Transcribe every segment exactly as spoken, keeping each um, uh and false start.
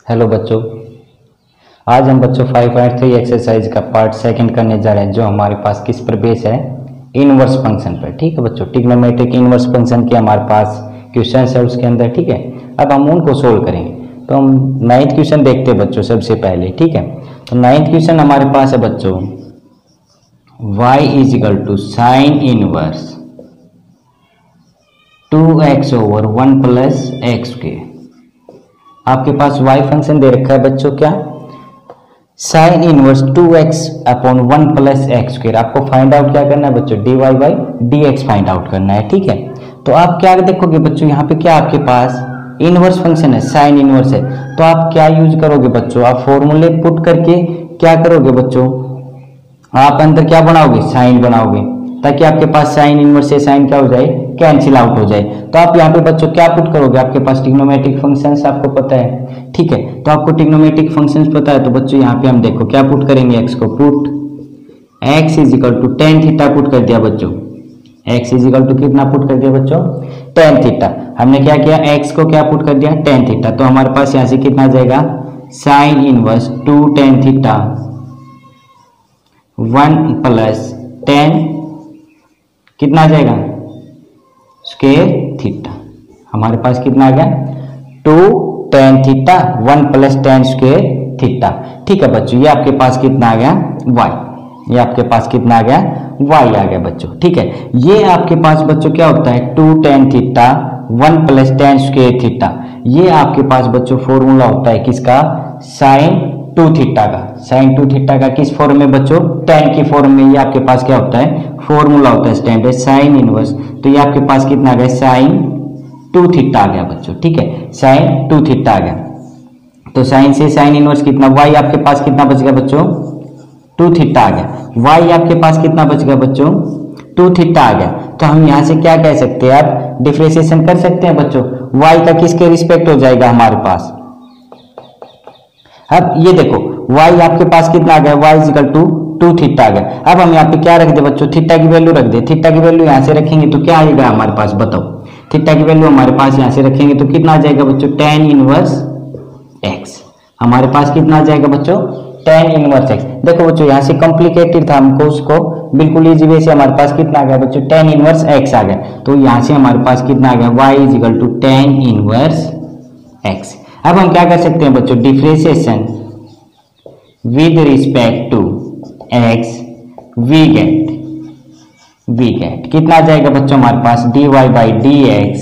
Hello बच्चों, आज हम बच्चों फाइव पॉइंट थ्री एक्सरसाइज का पार्ट सेकंड करने जा रहे हैं, जो हमारे पास किस पर बेस है, इनवर्स फंक्शन पर। ठीक है बच्चों, ट्रिग्नोमेट्रिक इनवर्स फंक्शन के हमारे पास क्वेश्चन है उसके अंदर। ठीक है, अब हम उनको सोल्व करेंगे। तो हम नाइन्थ क्वेश्चन देखते हैं बच्चों सबसे पहले। ठीक है, तो नाइन्थ क्वेश्चन हमारे पास है बच्चों, y is equal to sign inverse two x over one plus x के। आपके पास y फंक्शन दे रखा है बच्चों, क्या sine inverse two x upon one plus x square. आपको फाइंड आउट क्या करना है बच्चों, d y by d x find out करना है। ठीक है, तो आप क्या देखोगे बच्चों, यहाँ पे क्या आपके पास इनवर्स फंक्शन है, साइन इनवर्स है। तो आप क्या यूज करोगे बच्चों, आप फॉर्मूले पुट करके क्या करोगे बच्चों, आप अंदर क्या बनाओगे, साइन बनाओगे, ताकि आपके पास साइन इनवर्स से साइन क्या हो जाए, कैंसिल आउट हो जाए। तो आप यहाँ पे बच्चों क्या पुट करोगे, आपके पास ट्रिग्नोमेट्रिक फंक्शंस आपको पता है। ठीक है, तो आपको ट्रिग्नोमेट्रिक फंक्शंस पता है, तो बच्चों यहाँ पे हम देखो क्या पुट करेंगे, एक्स को put x is equal to tan theta put कर दिया बच्चों। एक्स इज इक्वल टू कितना पुट कर दिया बच्चों, टेन थीटा। हमने क्या किया, एक्स को क्या पुट कर दिया, टेन थीटा। तो हमारे पास यहाँ से कितना आ जाएगा, sign inverse two tan theta one plus tan कितना आ जाएगा, स्क्वायर थीटा। हमारे पास कितना आ गया, two tan theta one plus tan square theta. ठीक है बच्चों, ये आपके पास कितना आ गया, y। ये आपके पास कितना आ गया, y आ गया बच्चों। ठीक है, ये आपके पास बच्चों क्या होता है, two tan theta one plus tan square theta. ये आपके पास बच्चों फॉर्मूला होता है किसका, साइन टू थीटा का। साइन टू थीटा का किस फॉर्म में बच्चों, टेन की फॉर्म में। ये आपके पास क्या होता है, फॉर्मूला होता है स्टैंडर्ड साइन इनवर्स। तो ये आपके पास कितना आ गया, साइन टू थीटा आ गया बच्चों। ठीक है, साइन टू थीटा आ गया। तो साइन से साइन इनवर्स कितना, y आपके पास कितना बच गया बच्चों, टू थीटा आ गया। y आपके पास कितना बच गया बच्चों, टू थीटा आ गया। तो हम यहाँ से क्या कह सकते हैं, आप डिफरेंशिएशन कर सकते हैं बच्चों, y का किसके रिस्पेक्ट हो जाएगा हमारे पास। अब ये देखो y आपके पास कितना आ गया, y is equal to two theta आ गया। अब हम यहाँ पे क्या रख दे बच्चों, थीटा की वैल्यू रख दे। थीटा की वैल्यू यहाँ से रखेंगे तो क्या आएगा हमारे पास, बताओ। थीटा की वैल्यू हमारे पास यहाँ से रखेंगे तो कितना आ जाएगा बच्चों, टेन इनवर्स एक्स। हमारे पास कितना आ जाएगा बच्चों, टेन इनवर्स एक्स। देखो बच्चों, यहाँ से कॉम्प्लिकेटेड था, हमको उसको बिल्कुल इजी वे से हमारे पास कितना आ गया बच्चों, टेन इनवर्स एक्स आ गया। तो यहाँ से हमारे पास कितना आ गया, y is equal to ten inverse x. अब हम क्या कर सकते हैं बच्चों, differentiation with respect to x we get we get कितना आ जाएगा बच्चों हमारे पास, dy by d x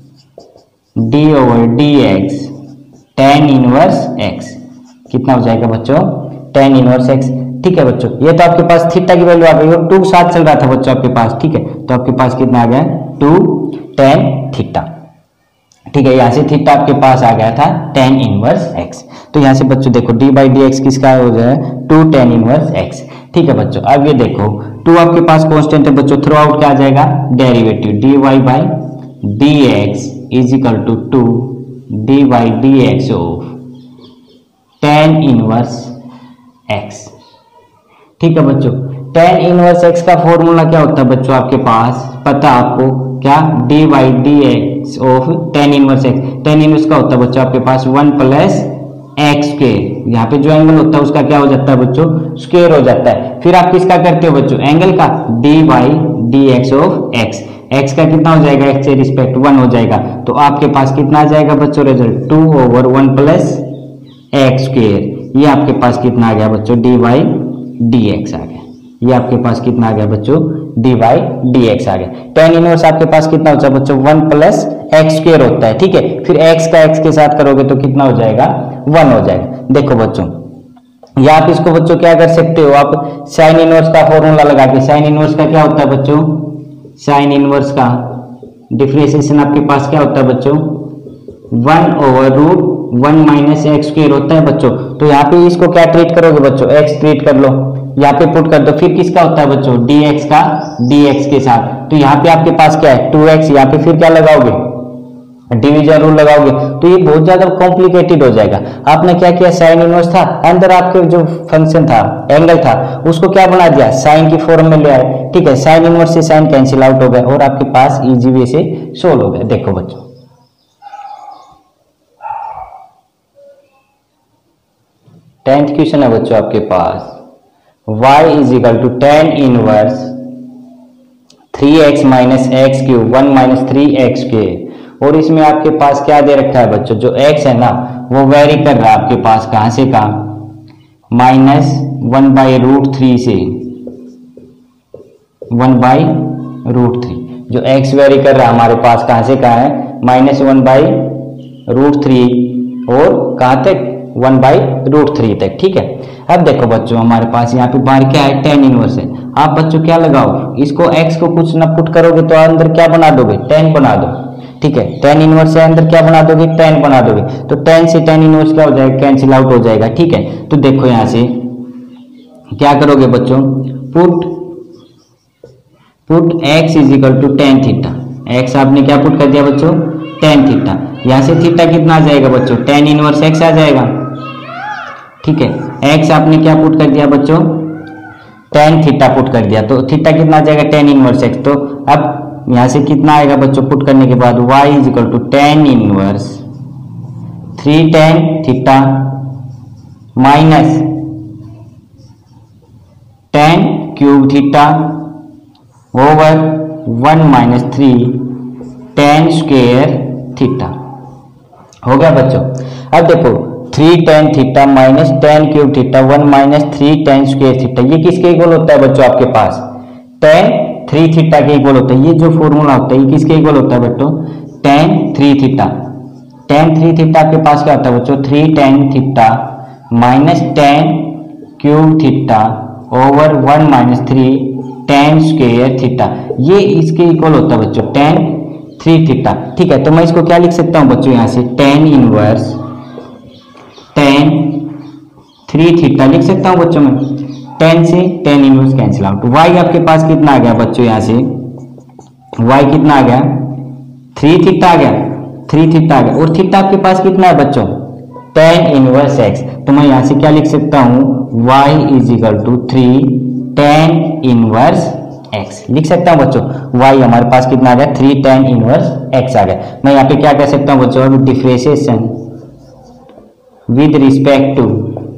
d over d x ten inverse x। कितना हो जाएगा बच्चों, टेन इनवर्स x। ठीक है बच्चों, ये तो आपके पास थीटा की वैल्यू आ गई और टू साथ चल रहा था बच्चों आपके पास। ठीक है, तो आपके पास कितना आ गया, टू टेन थीटा। ठीक है, यहाँ से थीटा आपके पास आ गया था टेन इनवर्स एक्स। तो यहाँ से बच्चों देखो डी बाई डी एक्स किसका हो जाए, टू टेन इनवर्स एक्स। ठीक है बच्चों, अब ये देखो टू आपके पास कांस्टेंट है बच्चों, थ्रू आउट क्या आ जाएगा, derivative d y by d x is equal to two d by d x of tan inverse x. ठीक है बच्चों, टेन इनवर्स एक्स का फॉर्मूला क्या होता है बच्चों, आपके पास पता आपको क्या, d by d x of tan inverse x. Ten inverse का होता है बच्चों आपके पास वन प्लस एक्स स्क्वायर। यहाँ पे जो एंगल होता है उसका क्या हो जाता है बच्चों, स्क्वायर हो जाता है। फिर आप किसका करते हो बच्चों, एंगल का, d by d x of x. X का कितना हो जाएगा, एक्स से रिस्पेक्ट वन हो जाएगा। तो आपके पास कितना आ जाएगा बच्चों result, two over one plus x square. ये आपके पास कितना आ गया बच्चों, डी बाई डी एक्स आ गया। ये आपके पास कितना आ गया बच्चों, डी बाई डी एक्स आ गया। टेन इनवर्स आपके पास कितना होता है बच्चों, वन प्लस एक्स स्क्वायर होता है। ठीक है, फिर एक्स का एक्स के साथ करोगे तो कितना हो जाएगा, वन हो जाएगा। देखो बच्चों, या आप इसको बच्चों क्या कर सकते हो, आप साइन इनवर्स का फॉर्मूला लगा के, साइन इनवर्स का क्या होता है बच्चों, साइन इनवर्स का डिफरेंशिएशन आपके पास क्या होता है बच्चों, one over root one minus x square होता है बच्चों। तो यहाँ पे इसको क्या ट्रीट करोगे बच्चों, एक्स ट्रीट कर लो, यहाँ पे पुट कर दो। फिर किसका होता है बच्चों, dx का dx के साथ। तो यहाँ पे आपके पास क्या है, टू एक्स। यहाँ पे फिर क्या लगाओगे, डिवीजन रूल लगाओगे। तो ये बहुत ज्यादा कॉम्प्लिकेटेड हो जाएगा। आपने क्या किया, साइन इनवर्स था, अंदर आपके जो फंक्शन था, एंगल था, उसको क्या बना दिया, साइन की फॉर्म में ले आए। ठीक है, साइन इनवर्स से साइन कैंसिल आउट हो गया और आपके पास इजी वे से सोल्व हो गया। देखो बच्चों, टेंथ क्वेश्चन है बच्चों आपके पास, y is equal to ten inverse three x minus x cube one minus three x के, और इसमें आपके पास क्या दे रखा है बच्चों, जो x है ना वो वेरी कर रहा है आपके पास कहां से कहां, minus one by root three से वन बाई रूट थ्री, जो x वेरी कर रहा है हमारे पास कहां से कहां है, minus one by root three और कहां तक, वन बाई रूट थ्री तक। ठीक है, अब देखो बच्चों हमारे पास यहाँ पे बाहर क्या है, टेन इनवर्स है। आप बच्चों क्या लगाओ, इसको x को कुछ ना पुट करोगे तो अंदर क्या बना दोगे, टेन बना दो। ठीक है, टेन इनवर्स से अंदर क्या बना दोगे, टेन बना दोगे, तो टेन से टेन इनवर्स क्या हो जाएगा, कैंसिल आउट हो जाएगा। ठीक है, तो देखो यहां से क्या करोगे बच्चों, put put x is equal to tan theta, x आपने क्या पुट कर दिया बच्चों, टेन थीटा, यहां से थीटा कितना आ जाएगा बच्चों, टेन इनवर्स x आ जाएगा। ठीक है, x आपने क्या पुट कर दिया बच्चों, टेन थीटा पुट कर दिया, तो थीटा कितना आ जाएगा, टेन इनवर्स x। तो अब यहां से कितना आएगा बच्चों, पुट करने के बाद y is equal to ten inverse three tan theta minus tan cube theta over one minus three tan square theta. हो गया बच्चों। अब देखो three tan theta minus tan cube theta one minus three tan square theta, ये किसके equal होता है बच्चों आपके पास, टेन थ्री थीटा के इक्वल होता है। ये जो फॉर्मूला होता है ये किसके इक्वल होता है बच्चों, tan three theta. Tan three theta आपके पास क्या होता है बच्चों, three tan theta minus tan cube theta over one minus three tan square theta, ये इसके इक्वल होता है बच्चों टेन थ्री थीटा। ठीक है, तो मैं इसको क्या लिख सकता हूं बच्चों, यहां से tan inverse tan three theta लिख सकता हूं बच्चों में, टेन से tan inverse cancel out. y आपके पास कितना आ गया बच्चों, यहां से y कितना आ गया, थ्री थीटा आ गया, थ्री थीटा आ गया, और थीटा आपके पास कितना है बच्चों, टेन इनवर्स x। तो मैं यहां से क्या लिख सकता हूं, y is equal to three tan inverse x लिख सकता हूं बच्चों। y हमारे पास कितना आ गया, थ्री टेन इनवर्स x आ गया। मैं यहाँ पे क्या कर सकता हूं बच्चों, अब differentiation with respect to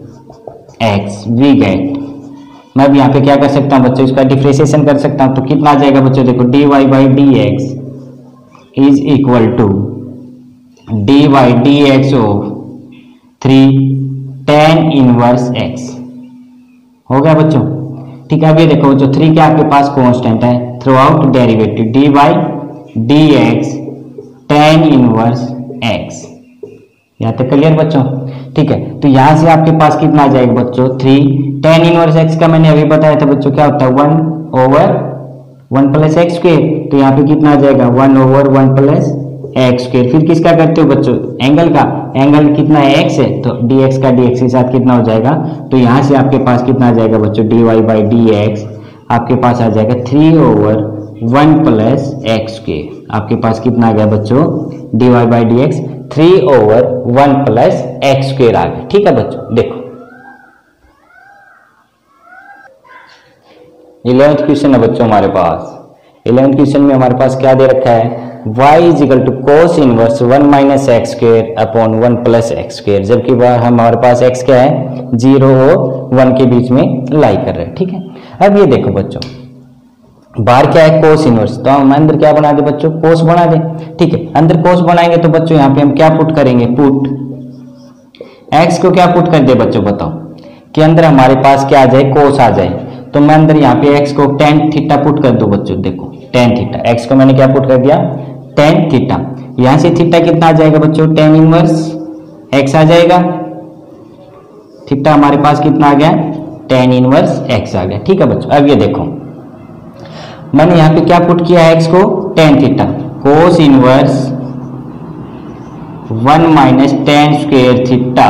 x we get, मैं भी यहाँ पे क्या कर सकता हूँ बच्चों, इसका डिफरेंशिएशन कर सकता हूँ, तो कितना आ जाएगा बच्चों, देखो dy by d x is equal to d by d x of three tan inverse x। हो गया बच्चों। ठीक है, अब ये देखो बच्चों थ्री क्या आपके पास कांस्टेंट है throughout derivative, d by d x ten inverse x। यहाँ तक क्लियर बच्चों। ठीक है, तो यहां से आपके पास कितना आ जाएगा बच्चों, थ्री टेन इनवर्स x का मैंने अभी बताया था बच्चों क्या होता है, one over one plus x square, तो यहाँ पे कितना आ जाएगा, one over one plus x square. फिर किसका करते हो बच्चों, एंगल का, एंगल कितना है x है, तो dx का dx के साथ कितना हो जाएगा, तो यहाँ से आपके पास कितना आ जाएगा बच्चों, dy बाई डी एक्स आपके पास आ जाएगा three over one plus x square. आपके पास कितना आ गया बच्चों, dy by d x three over one plus x square आ गया। ठीक है बच्चों, देखो इलेवेंथ क्वेश्चन है बच्चों हमारे पास। इलेवेंथ क्वेश्चन में हमारे पास क्या दे रखा है, y is equal to cos inverse one minus x square upon one plus x square, जबकि हमारे पास x क्या है, जीरो और वन के बीच में लाई कर रहे हैं। ठीक है, अब ये देखो बच्चों बाहर क्या है, कोस इनवर्स, तो हम अंदर क्या बना दे बच्चों, कोस बना दे। ठीक है, अंदर कोस बनाएंगे तो बच्चों यहाँ पे हम क्या पुट करेंगे, पुट x को क्या पुट कर दे बच्चों, बताओ कि अंदर हमारे पास क्या आ जाए, कोस आ जाए, तो मैं अंदर यहाँ पे x को टेन थीटा पुट कर दो बच्चों। देखो टेन थीटा, x को मैंने क्या पुट कर दिया, टेन थीटा, यहाँ से थीटा कितना आ जाएगा बच्चों, टेन इनवर्स x आ जाएगा। थीटा हमारे पास कितना आ गया, टेन इनवर्स x आ गया। ठीक है बच्चों, अब ये देखो मैंने यहाँ पे क्या पुट किया है, x को tan theta, cos inverse one minus tan square theta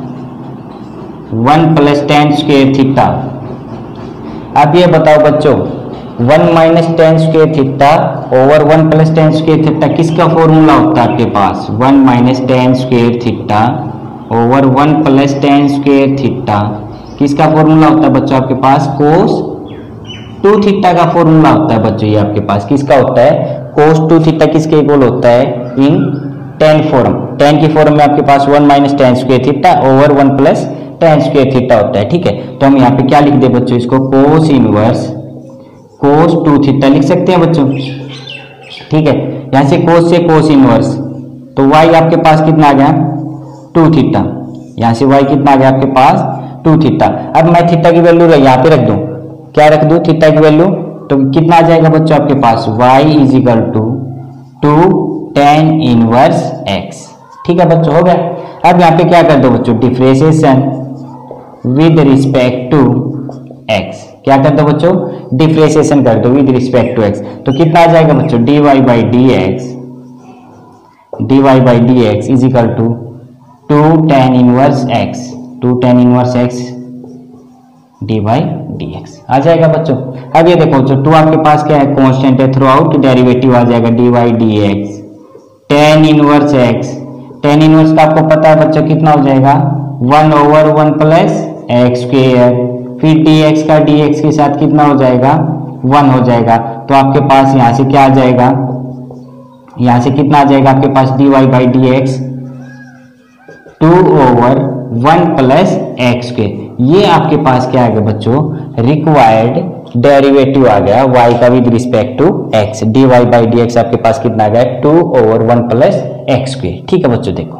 one plus tan square theta. अब ये बताओ बच्चों one minus tan square theta over one plus tan square theta किसका फॉर्मूला होता है आपके पास, one minus tan square theta over one plus tan square theta किसका फॉर्मूला होता है बच्चों आपके पास, कोस टू थीटा का फॉर्मूला होता है बच्चों। ये आपके पास किसका होता है, कोस टू थीटा किसके इक्वल होता है, इन टेन फॉर्म, टेन की फॉर्म में आपके पास one minus tan square theta over one plus tan square theta होता है। ठीक है, तो हम यहाँ पे क्या लिख दे बच्चों, इसको cos inverse cos two theta लिख सकते हैं बच्चों। ठीक है, यहाँ से कोस से कोस इनवर्स, तो y आपके पास कितना आ गया, टू थीटा। यहाँ से y कितना आ गया आपके पास, टू थीटा। अब मैं थीटा की वैल्यू यहाँ पे रख दूं, क्या रख दूं, थीटा की वैल्यू, तो कितना आ जाएगा बच्चों आपके पास, y is equal to two ten inverse x। ठीक है बच्चों, हो गया। अब यहाँ पे क्या कर दो बच्चों, differentiation with respect to x, क्या कर दो बच्चों, डिफरेंशिएशन कर दो विद रिस्पेक्ट टू x, तो कितना आ जाएगा बच्चों, dy by d x dy by d x is equal to two ten inverse x, two ten inverse x d by d x आ जाएगा बच्चों। अब ये देखो बच्चों, टू आपके पास क्या है, कांस्टेंट है, थ्रू आउट डेरिवेटिव आ जाएगा d by d x ten inverse x, tan inverse का आपको पता है बच्चों कितना हो जाएगा, one over one plus x square, फिर dx का dx के साथ कितना हो जाएगा, वन हो जाएगा। तो आपके पास यहाँ से क्या आ जाएगा, यहाँ से कितना आ जाएगा आपके पास, dy by d x two over one plus x के, ये आपके पास क्या आ गया बच्चों, रिक्वायर्ड डेरिवेटिव आ गया y का with respect to x, dy by d x आपके पास कितना आ गया, two over one plus x के। ठीक है बच्चों, देखो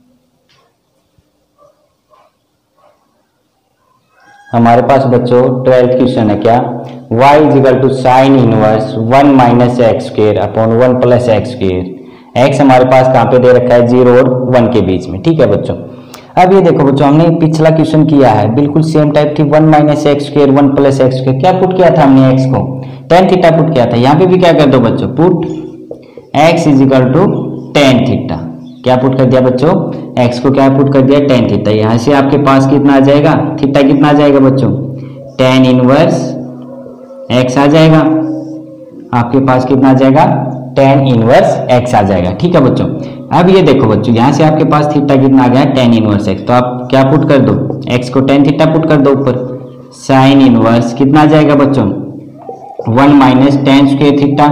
हमारे पास बच्चों ट्वेल्थ क्वेश्चन है क्या, y is equal to sign inverse one minus x square upon one plus x square. x हमारे पास कहाँ पे दे रखा है, जीरो और वन के बीच में। ठीक है बच्चों, अब ये देखो बच्चों, हमने पिछला क्वेश्चन किया है, बिल्कुल सेम टाइप थी, one minus x square one plus x square, क्या पुट किया था हमने, x को टेन थीटा पुट किया था। यहाँ पे भी क्या कर दो बच्चों, put x is equal to tan theta, क्या पुट कर दिया बच्चों, x को क्या पुट कर दिया, टेन थीटा। यहाँ से आपके पास कितना आ जाएगा, थीटा कितना आ जाएगा बच्चों, टेन इनवर्स x आ जाएगा, आपके पास कितना आ जाएगा, टेन इनवर्स x आ जाएगा। ठीक है बच्चों, अब ये देखो बच्चों, यहाँ से आपके पास थीटा कितना आ गया, टेन इनवर्स x, तो आप क्या पुट कर दो, x को टेन थीटा पुट कर दो ऊपर, साइन इनवर्स कितना आ जाएगा बच्चों, one minus tan square theta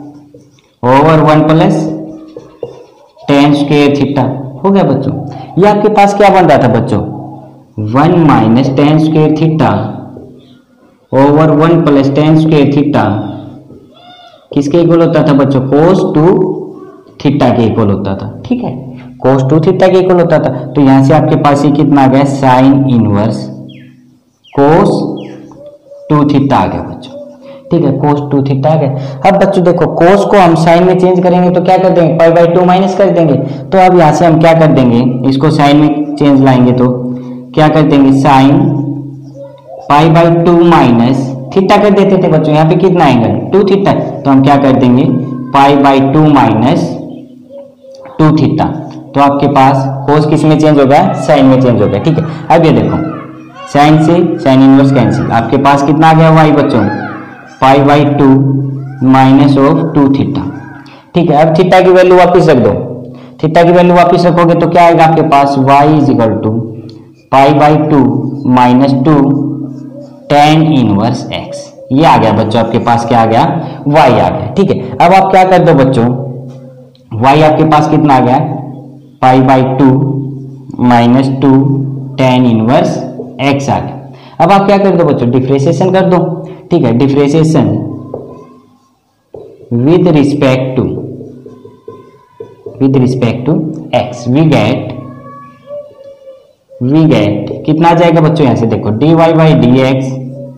over one plus tan square theta, हो गया बच्चों। ये आपके पास क्या बन रहा था बच्चों, one minus tan square theta over one plus tan square theta किसके इक्वल होता था बच्चों, कोस टू थीटा के इक्वल होता था। ठीक है, कोस टू थीटा के इक्वल होता था। तो यहां से आपके पास ये कितना आ गया, sin inverse cos two theta आ गया बच्चों। ठीक है, कोस टू थीटा आ गया। अब बच्चों देखो, कोस को हम साइन में चेंज करेंगे तो क्या कर देंगे, पाई बाई टू माइनस कर देंगे। तो अब यहाँ से हम क्या कर देंगे, इसको साइन में चेंज लाएंगे तो क्या कर देंगे, sin pi by two minus theta कर देते थे बच्चों, यहाँ पे कितना एंगल, टू थीटा, तो हम क्या कर देंगे, pi by two minus two theta. तो आपके पास कोस किस में चेंज हो गया, साइन में चेंज हो गया। ठीक है, अब ये देखो, साइन से साइन इनवर्स कैंसिल, आपके पास कितना आ गया वाई बच्चों, pi by two minus of two theta. ठीक है, अब थीटा की वैल्यू वापस रख दो, थीटा की वैल्यू वापस रखोगे तो क्या आएगा आपके पास, y is equal to pi by two minus two ten inverse x। ये आ गया बच्चों, आपके पास क्या आ गया, y आ गया। ठीक है, अब आप क्या कर दो बच्चों, y आपके पास कितना आ गया, pi by two minus two ten inverse x आ गया। अब आप क्या कर दो बच्चों, डिफरेंशिएशन कर दो। ठीक है, differentiation with respect to with respect to x, we get we get कितना आ जाएगा बच्चों, यहां से देखो, dy by d x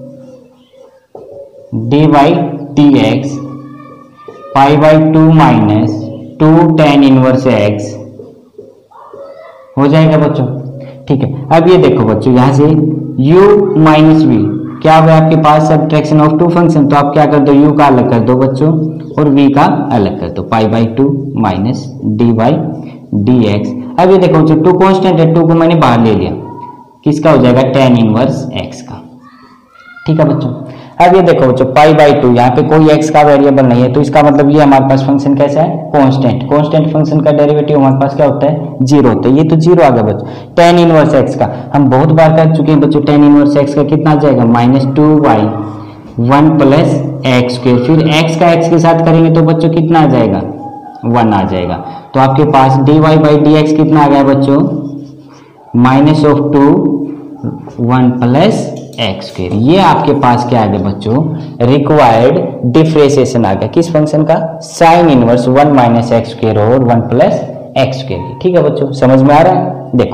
d by d x pi by two minus two ten inverse x हो जाएगा बच्चों। ठीक है, अब ये देखो बच्चों, यहां से u माइनस वी क्या हुआ आपके पास, सब्ट्रैक्शन ऑफ टू फंक्शन, तो आप क्या कर दो, u का अलग कर दो बच्चों और v का अलग कर दो, pi by two minus d by d x. अब ये देखो बच्चों, टू कांस्टेंट है, टू को मैंने बाहर ले लिया, किसका हो जाएगा, टेन इनवर्स x का। ठीक है बच्चों, अब ये देखो बच्चों, पाई बाई टू, यहाँ पे कोई x का वेरिएबल नहीं है, तो इसका मतलब ये हमारे पास फंक्शन कैसा है, कांस्टेंट। कांस्टेंट फंक्शन का डेरिवेटिव हमारे पास क्या होता है, जीरो होता है, ये तो जीरो आ गया बच्चों। टेन इनवर्स x का हम बहुत बार कर चुके हैं बच्चों, टेन इनवर्स x का कितना आ जाएगा, minus two y one plus x square, फिर x का x के साथ करेंगे तो बच्चों कितना आ जाएगा, वन आ जाएगा। तो आपके पास dy बाई डी एक्स कितना आ गया बच्चों, minus of two one plus x square. ये आपके पास क्या आ गया बच्चों, रिक्वायर्ड डिफरेंशिएशन आ गया किस फंक्शन का, sin inverse one minus x square और वन प्लस एक्स स्क्वायर। ठीक है बच्चों, समझ में आ रहा है। देखो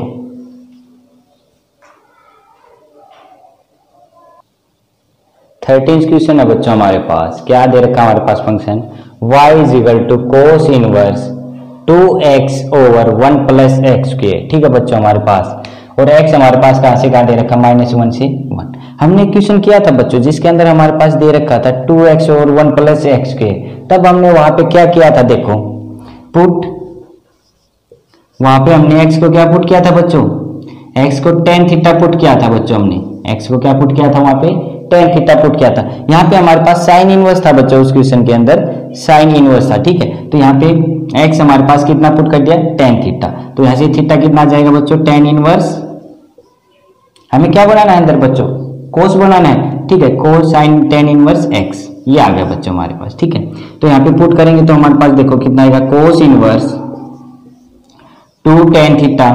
थर्टीन क्वेश्चन है बच्चों हमारे पास, क्या दे रखा है हमारे पास function y is equal to cos inverse two x over one plus x square. ठीक है बच्चों हमारे पास, और x हमारे पास कहां से कहां दे रखा, माइनस वन से वन। हमने क्वेश्चन किया था बच्चों जिसके अंदर हमारे पास दे रखा था टू एक्स और वन प्लस एक्स स्क्वायर, तब हमने वहां पे क्या किया था, देखो पुट, वहां पे हमने x को क्या पुट किया था बच्चों, x को टेन थीटा पुट किया था बच्चों, हमने x को क्या पुट किया था, वहां पे टेन थीटा पुट किया था। यहाँ पे हमारे पास साइन इनवर्स था बच्चों, उस क्वेश्चन के अंदर साइन इनवर्स था। ठीक है, तो यहाँ पे x हमारे पास कितना पुट कर दिया, टेन थीटा, तो यहाँ से थीटा कितना जाएगा बच्चों, टेन इनवर्स, हमें क्या बनाना है अंदर बच्चों, कोस बनाना है। ठीक है, cos sin tan inverse x, ये आ गया बच्चों हमारे पास। ठीक है, तो यहाँ पे पुट करेंगे तो हमारे पास देखो कितना आएगा, cos inverse two tan theta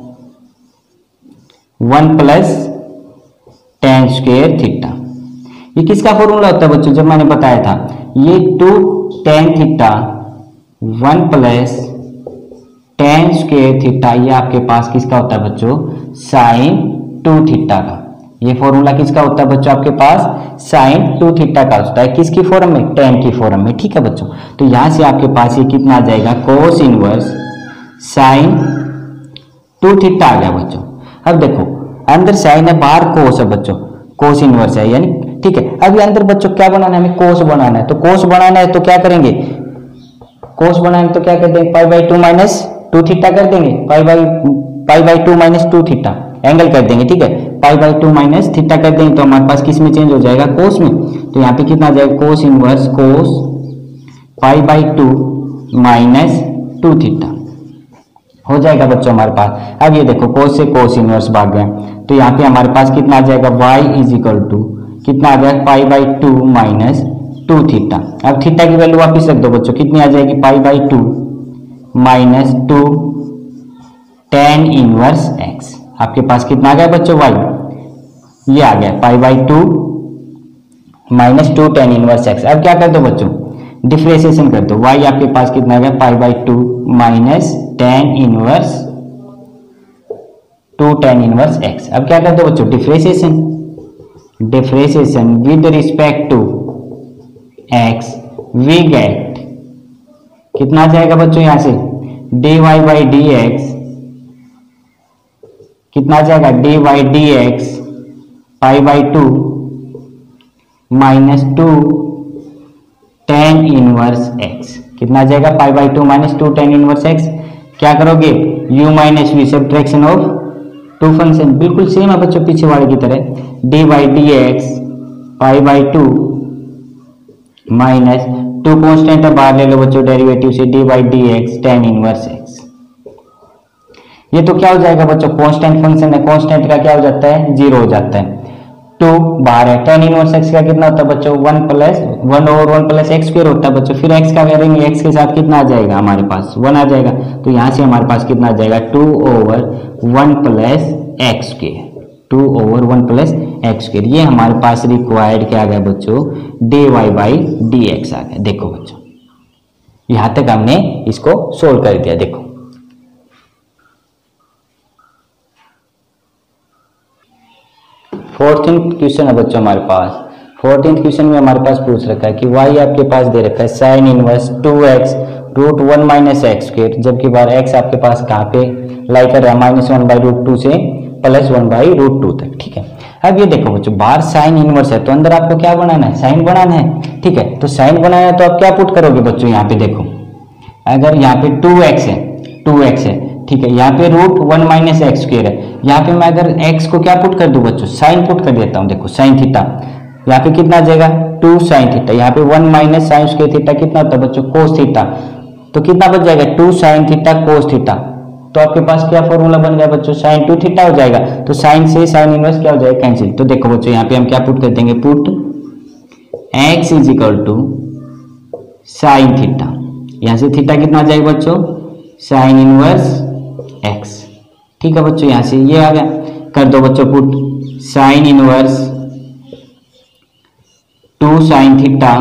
one plus tan square theta. ये किसका फॉर्मूला होता है बच्चों, जब मैंने बताया था, ये two tan theta one plus tan square theta, ये आपके पास किसका होता है बच्चों, साइन टू थीटा का। ये फॉर्मूला किसका होता है बच्चों, आपके पास साइन टू थीटा का होता है, किसकी फॉर्म में, टेन की फॉर्म में। ठीक है बच्चों, तो यहां से आपके पास ये कितना आ जाएगा, cos inverse sin two theta आ गया बच्चों। अब देखो अंदर साइन है, बाहर कोस है बच्चों, कोस इनवर्स है यानी। ठीक है, अभी अंदर बच्चों क्या बनाना है, हमें कोस बनाना है, तो कोस बनाना है तो क्या करेंगे, कोस बनाना है तो क्या कर देंगे, pi by two minus two theta कर देंगे, pi by pi by two minus two theta angle कर देंगे। ठीक है, pi by two minus theta कर देंगे तो हमारे पास किस में चेंज हो जाएगा, कोस में। तो यहाँ पे कितना आ जाएगा, cos inverse cos pi by two minus two theta हो जाएगा बच्चों हमारे पास। अब ये देखो कोस से कोस इनवर्स भाग गया, तो यहाँ पे हमारे पास कितना आ जाएगा, y इज इक्वल टू कितना आ गया, pi by two minus two theta. अब थीटा की वैल्यू वापिस रख दो बच्चों, कितनी आ जाएगी, pi by two minus two ten inverse x। आपके पास कितना आ गया बच्चों, y, ये आ गया pi by two minus two ten inverse x। अब क्या कर दो बच्चों, डिफरेंशिएशन कर दो, y आपके पास कितना आ गया, pi by two minus tan inverse two ten inverse x। अब क्या कर दो बच्चों, differentiation, differentiation with respect to x, we get कितना आ जाएगा बच्चों, यहां से dy बाई डी एक्स कितना आ जाएगा, dy by d x pi by two minus two ten inverse x, कितना आ जाएगा, pi by two minus two ten inverse x। क्या करोगे, u minus v, subtraction of two function, बिल्कुल same है बच्चों पीछे वाले की तरह, d by d x pi by two minus two constant है बाहर ले लो बच्चों डेरिवेटिव से, d by d x ten inverse x. ये तो क्या हो जाएगा बच्चों, कांस्टेंट फंक्शन है, कांस्टेंट का क्या हो जाता है, जीरो हो जाता है। टू बाहर है, टेन इनवर्स एक्स का कितना होता है बच्चों, one plus one over one plus x square होता है बच्चों। फिर एक्स का करेंगे, एक्स के साथ कितना आ जाएगा हमारे पास, वन आ जाएगा, तो यहाँ से हमारे पास कितना आ जाएगा, two over one plus x square, two over one plus x square. ये हमारे पास रिक्वायर्ड क्या आ गया बच्चों, d y by d x आ गया। देखो बच्चों यहां तक हमने इसको सोल्व कर दिया। देखो फोर्टीन क्वेश्चन है बच्चों हमारे पास। फोर्टीन क्वेश्चन में हमारे पास पूछ रखा है कि y आपके पास दे रखा है sign inverse two x root one minus x square, जबकि बार x आपके पास कहाँ पे लाई कर रहा है, minus one by root two से plus one by root two तक। ठीक है, अब ये देखो बच्चों बाहर साइन इनवर्स है तो अंदर आपको क्या बनाना है, साइन बनाना है। ठीक है, तो साइन बनाना है तो आप क्या पुट करोगे बच्चों, यहाँ पे देखो अगर यहाँ पे टू एक्स है, टू एक्स है, ठीक है, यहाँ पे root one minus x square है, यहाँ पे मैं अगर x को क्या पुट कर दूं बच्चों, साइन पुट कर देता हूँ। देखो साइन थीटा, यहाँ पे कितना आ जाएगा, टू साइन थीटा, यहाँ पे one minus sin square theta कितना होता है बच्चों, कोस थीटा, तो कितना बच जाएगा, two sin theta cos theta. तो आपके पास क्या फॉर्मूला बन गया बच्चों, साइन टू थीटा हो जाएगा। तो साइन से साइन इनवर्स क्या हो जाएगा, कैंसिल। तो देखो बच्चों यहाँ पे हम क्या पुट कर देंगे, put x is equal to sin theta, यहाँ से थीटा कितना आ जाएगा बच्चों, साइन इनवर्स x। ठीक है बच्चों, यहाँ से ये आ गया, कर दो बच्चों put sin inverse two sin theta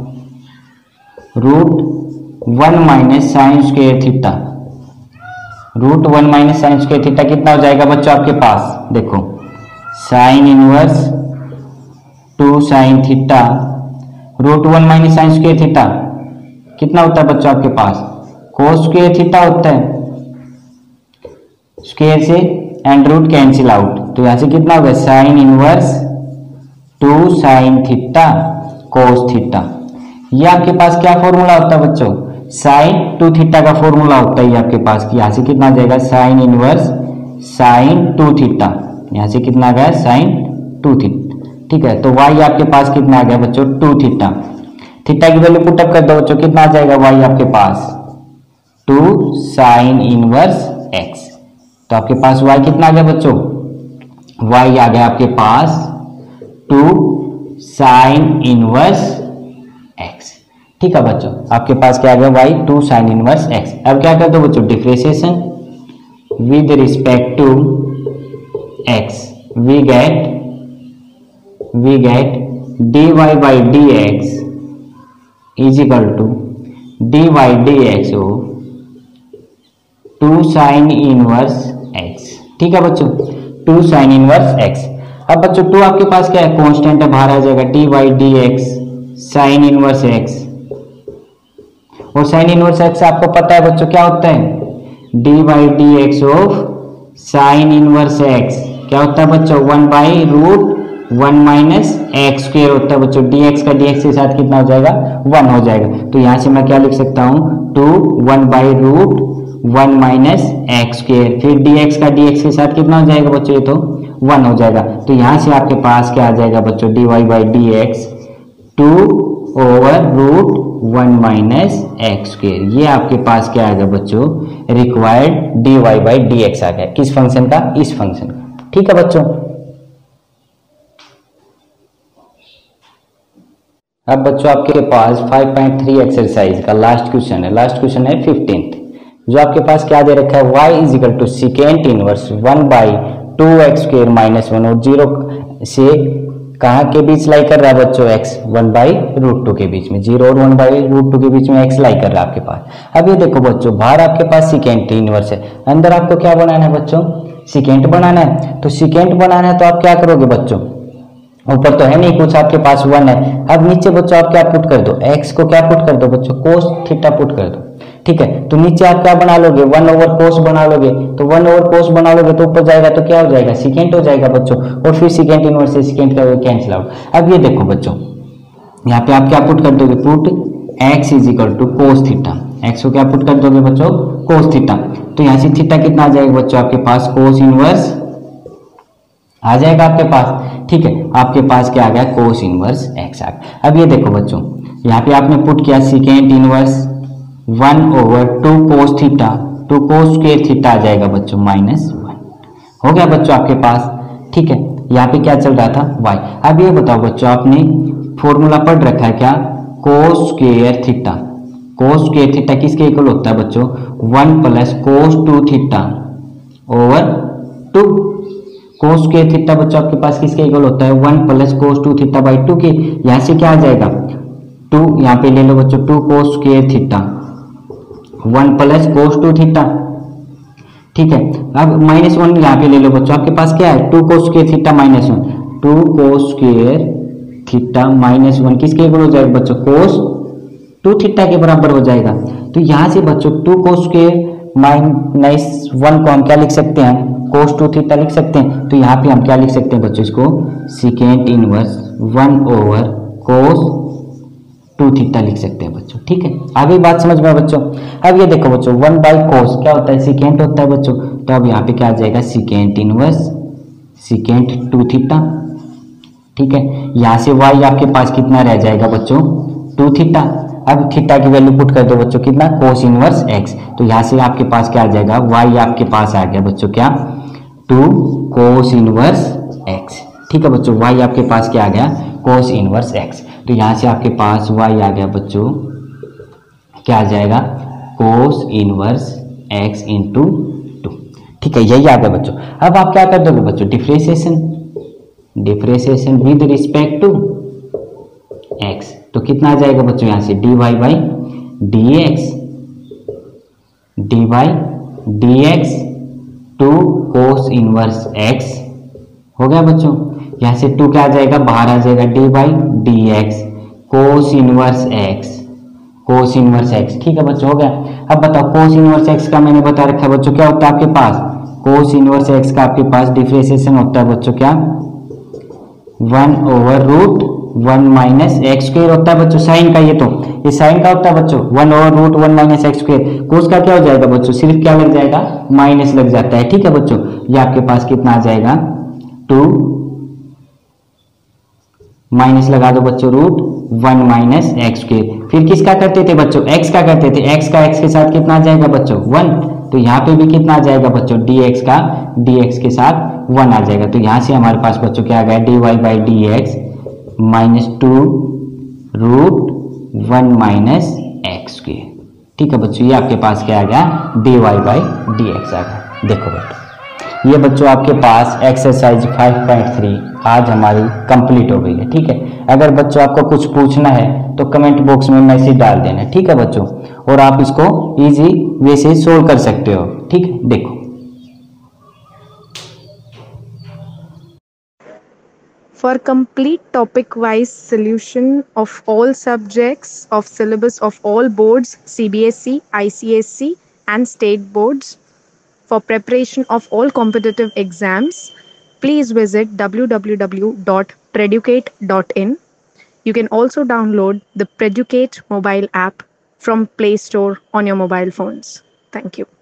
root one minus sin square theta. Root one minus sin square theta कितना हो जाएगा बच्चों आपके पास, देखो sin inverse two sin theta root one minus sin square theta कितना होता है बच्चों आपके पास, कोस स्क्वायर थीटा होता है। स्क्वायर से एंड रूट कैंसिल आउट, तो यहां से कितना होगा sin inverse two sin theta cos theta. ये आपके पास क्या फॉर्मूला होता है बच्चों, साइन टू थीटा का फॉर्मूला होता है ये आपके पास कि यहां से कितना आ जाएगा sign inverse sin two theta, यहां से कितना आ गया साइन टू थीटा, ठीक है। तो वाई आपके पास कितना आ गया बच्चों टू थीटा। थीटा की वैल्यू पुटअप कर दो बच्चों, कितना आ जाएगा वाई आपके पास टू साइन इनवर्स एक्स। तो आपके पास वाई कितना आ गया बच्चों, वाई आ गया आपके पास टू साइन इनवर्स एक्स, ठीक है बच्चों। आपके पास क्या आ गया y two sign inverse x. अब क्या कर दो बच्चों differentiation with respect to x, we get we get d y by d x is equal to d y d x of two sign inverse x, ठीक है बच्चों to sign inverse x. अब बच्चों टू आपके पास क्या है constant है, बाहर आ जाएगा d y d x sine inverse x. और साइन इनवर्स एक्स आपको पता है बच्चों क्या होता है d by d x of sine inverse x क्या होता है बच्चों one by root one minus x square होता है बच्चों। डी एक्स का डी एक्स के साथ कितना हो जाएगा वन हो जाएगा। तो यहां से मैं क्या लिख सकता हूं two one by root one minus x square, फिर डी एक्स का डी एक्स के साथ कितना हो जाएगा बच्चों, ये तो वन हो जाएगा। तो यहां से आपके पास क्या आ जाएगा बच्चों d y by d x two over root one minus x square. ये आपके पास क्या आएगा बच्चों required d y by d x आ गया, किस फंक्शन का, इस फंक्शन का, ठीक है बच्चों। अब बच्चों आपके पास फाइव पॉइंट थ्री एक्सरसाइज का लास्ट क्वेश्चन है, लास्ट क्वेश्चन है फिफ्टींथ, जो आपके पास क्या दे रखा है y is equal to secant inverse one by two x square minus one, और जीरो से कहाँ के बीच लाई कर रहा है बच्चों x one by root two के बीच में, जीरो और वन बाई रूट टू के बीच में x लाई कर रहा है आपके पास। अब ये देखो बच्चों बाहर आपके पास सिकेंट इनवर्स है, अंदर आपको क्या बनाना है बच्चों सिकेंट बनाना है। तो सिकेंट बनाना है तो आप क्या करोगे बच्चों, ऊपर तो है नहीं कुछ आपके पास वन है, अब नीचे बच्चों आप क्या पुट कर दो x को क्या पुट कर दो बच्चों कोस थीटा पुट कर दो, ठीक है। तो नीचे आप क्या बना लोगे वन ओवर कोस बना लोगे, तो वन ओवर कोस बना लोगे तो ऊपर जाएगा तो क्या हो जाएगा सिकेंट हो जाएगा बच्चों, और फिर सिकेंट इनवर्स से सिकेंट का कैंसिल आउट। अब ये देखो बच्चों यहाँ पे आप क्या पुट कर दोगे put x is equal to cos theta, x को क्या पुट कर दोगे बच्चों कोस थीटा। तो यहाँ से थीटा कितना आ जाएगा बच्चों आपके पास कोस इनवर्स आ जाएगा आपके पास, ठीक है। आपके पास क्या आ गया कोस इनवर्स एक्स आ गया। अब ये देखो बच्चों यहाँ पे आपने पुट किया secant inverse one over two cos theta, two cos square theta आ जाएगा बच्चों माइनस वन, हो गया बच्चों आपके पास, ठीक है। यहाँ पे क्या चल रहा था y। अब ये बताओ बच्चों आपने फॉर्मूला पढ़ रखा है क्या cos square theta, cos square theta किसके इक्वल होता है बच्चों one plus cos two theta over two. Cos square theta बच्चों आपके पास किसके इक्वल होता है one plus cos two theta by two के, यहाँ से क्या आ जाएगा टू, यहाँ पे ले लो बच्चों two cos square theta one plus cos two theta, ठीक है। अब माइनस वन यहाँ पे ले लो बच्चों आपके पास क्या है two cos square theta minus one, two cos square theta minus one किसके इक्वल हो जाएगा बच्चों कोस टू थीटा के बराबर हो जाएगा। तो यहाँ से बच्चों two cos square minus one को हम क्या लिख सकते हैं कोस टू थीटा लिख सकते हैं। तो यहाँ पे हम क्या लिख सकते हैं बच्चों इसको secant inverse one over cos two theta लिख सकते हैं बच्चों, ठीक है। आगे बात समझ में बच्चों। अब ये देखो बच्चों वन बाई कोस क्या होता है सिकेंट होता है बच्चों, तो अब यहाँ पे क्या आ जाएगा secant inverse secant two theta, ठीक है। यहाँ से y आपके पास कितना रह जाएगा बच्चों टू थीटा। अब थीटा की वैल्यू पुट कर दो बच्चों कितना कोस इनवर्स x, तो यहाँ से आपके पास क्या आ जाएगा y आपके पास आ गया बच्चों क्या टू कोस इनवर्स x, ठीक है बच्चों। y आपके पास क्या आ गया कोस इनवर्स x, तो यहाँ से आपके पास y आ गया बच्चों क्या आ जाएगा cos inverse x into two, ठीक है, यही आ गया बच्चों। अब आप क्या कर दोगे बच्चों, differentiation, differentiation with respect to x, तो कितना आ जाएगा बच्चों यहाँ से d y by d x, d y d x two cos inverse x हो गया बच्चों। यहाँ से टू क्या आ जाएगा, बाहर आ जाएगा, d by d x cos inverse x, cos inverse x. ठीक है बच्चों, हो गया। अब बताओ कोस इनवर्स एक्स का मैंने बता रखा है बच्चों, क्या होता है आपके पास, कोस इनवर्स एक्स का आपके पास डिफरेंशिएशन होता है बच्चों क्या, one over root one minus x square होता है बच्चों, साइन का, ये तो ये साइन का होता है बच्चों, one over root one minus x square. Cos का क्या हो जाएगा बच्चों, सिर्फ क्या लग जाएगा, माइनस लग जाता है। ठीक है बच्चों, ये आपके पास कितना आ जाएगा, टू माइनस लगा दो बच्चों root one minus x square. फिर किसका करते थे बच्चों, एक्स का करते थे, एक्स का एक्स के साथ कितना आ जाएगा बच्चों, वन, तो यहाँ पे भी कितना आ जाएगा बच्चों, डी एक्स का डी एक्स के साथ वन आ जाएगा। तो यहाँ से हमारे पास बच्चों क्या आ गया, d y by d x minus two root one minus x square. ठीक है बच्चों, ये आपके पास क्या आ गया, d y by d x आ गया। देखो बेटा, ये बच्चों आपके पास एक्सरसाइज फाइव पॉइंट थ्री आज हमारी कंप्लीट हो गई है। ठीक है, अगर बच्चों आपको कुछ पूछना है तो कमेंट बॉक्स में मैसेज डाल देना। ठीक है बच्चों, और आप इसको इजी वे से सोल्व कर सकते हो। ठीक है, देखो For complete topic-wise solution of all subjects of syllabus of all boards, C B S E, I C S E and state boards, for preparation of all competitive exams, please visit w w w dot preducate dot in. You can also download the Preducate mobile app from Play Store on your mobile phones. Thank you.